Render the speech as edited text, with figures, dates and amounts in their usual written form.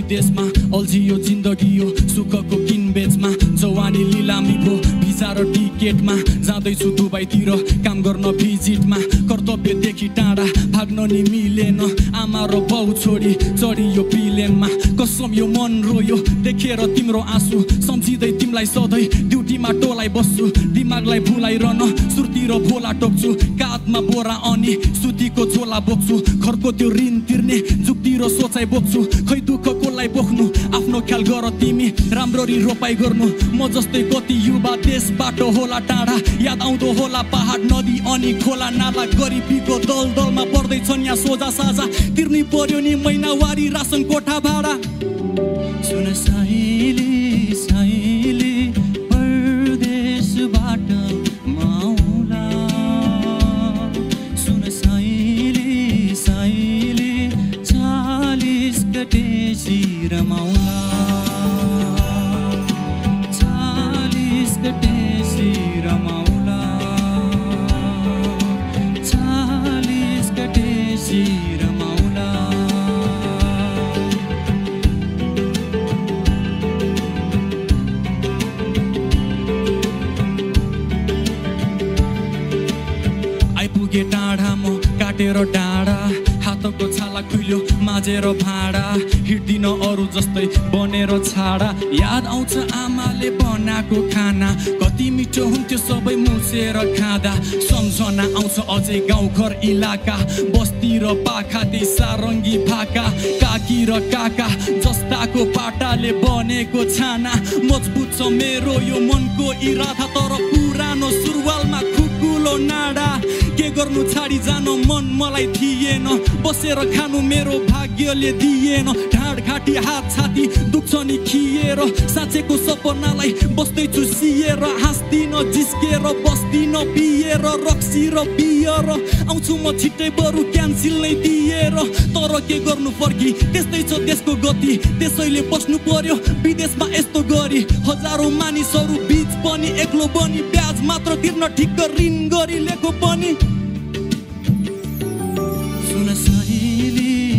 विदेशमा अल्झियो जिन्दगी यो सुखको किनबेचमा जवानी लिलामी भो भिजा र टिकेटमा जाँदैछु दुबईतिर काम गर्न भिजिटमा कर्तव्यदेखि टाढा भाग्न नि मिलेन आमा र बाउ छोडी चढियो प्लेनमा कसम यो मन रोयो देखेर तिम्रो आँसु सम्झिँदै तिमीलाई सधैँ ड्युटीमा टोलाइ बस्छु दिमागलाई भुलाइरहन सुर्तिर भोला टोक्छु काँधमा बोरा अनि सुतीको झोला बोक्छु घरको त्यो ऋण तिर्ने जुक्ति र सोचाइ बोक्छु खै दुःख कसलाई बोक्नु आफ्नो ख्याल गर तिमी राम्ररी रोपाइ गर्नु म जस्तै कति युवा देशबाट होला टाढा याद आउँदो होला पहाड नदी अनि खोला नाला गरिबीको दलदलमा पर्दैछन् यहाँ सोझा साझा तिर्नै पर्यो नि महिनावारी रासन कोठा भाडा सुन साइली साइली परदेशबाट माउला सुन साइली साइली 40 गतेसी रमाउला 40 गतेसी रमाउला 40 गतेसी रमाउला आइपुगे टाढा म काटेर डाँडा हातको छाला खुल्यो माझेर भाँडा हिँड्दिन अरू जस्तै बनेर छाडा याद आउँछ आमाले बनाएको खाना कति मिठो हुन्थ्यो सबै मुसेर खाँदा सम्झना आउँछ अझै गाउँघर इलाका बस्ती र पाखा त्यही सारङ्गी भाका काकी र काका जस्ताको पाटाले बनेको छाना मजबुत छ मेरो यो मनको इरादा तर पुरानो सुरुवालमा खुकुलो नाडा के गर्नु छाडी जान मन मलाई थिएन बसेर खानु मेरो भाग्यले दिएन ढाड घाँटी हात छाती दुख्छ नि खिएर साँचेको सपनालाई बस्दैछु सिएर हाँस्दिन जिस्केर बस्दिन पिएर रक्सी र बियर आउँछु म छिट्टै बरु क्यान्सिल नै दिएर तर के गर्नु फर्की त्यस्तै छ देशको गति त्यसैले बस्नु पर्यो विदेशमा यस्तो गरी हजारौं मानिसहरू बीच पनि एक्लो बनी ब्याज मात्र तिर्न ठिक्क ऋण गरी लेखो पनि सुन साइली